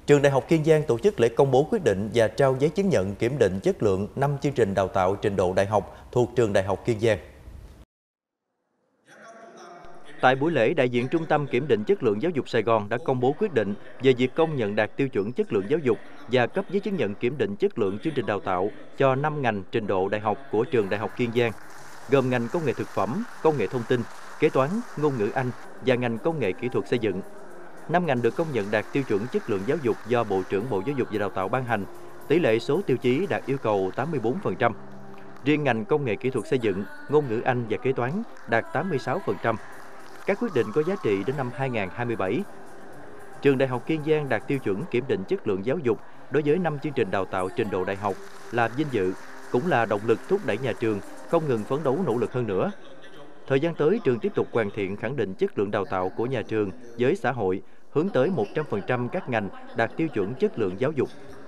Trường Đại học Kiên Giang tổ chức lễ công bố quyết định và trao giấy chứng nhận kiểm định chất lượng 5 chương trình đào tạo trình độ đại học thuộc Trường Đại học Kiên Giang. Tại buổi lễ, đại diện Trung tâm Kiểm định Chất lượng Giáo dục Sài Gòn đã công bố quyết định về việc công nhận đạt tiêu chuẩn chất lượng giáo dục và cấp giấy chứng nhận kiểm định chất lượng chương trình đào tạo cho 5 ngành trình độ đại học của Trường Đại học Kiên Giang, gồm ngành công nghệ thực phẩm, công nghệ thông tin, kế toán, ngôn ngữ Anh và ngành công nghệ kỹ thuật xây dựng. 5 ngành được công nhận đạt tiêu chuẩn chất lượng giáo dục do Bộ trưởng Bộ Giáo dục và Đào tạo ban hành, tỷ lệ số tiêu chí đạt yêu cầu 84%. Riêng ngành công nghệ kỹ thuật xây dựng, ngôn ngữ Anh và kế toán đạt 86%. Các quyết định có giá trị đến năm 2027. Trường Đại học Kiên Giang đạt tiêu chuẩn kiểm định chất lượng giáo dục đối với 5 chương trình đào tạo trình độ đại học là vinh dự, cũng là động lực thúc đẩy nhà trường không ngừng phấn đấu nỗ lực hơn nữa. Thời gian tới, trường tiếp tục hoàn thiện khẳng định chất lượng đào tạo của nhà trường với xã hội, hướng tới 100% các ngành đạt tiêu chuẩn chất lượng giáo dục.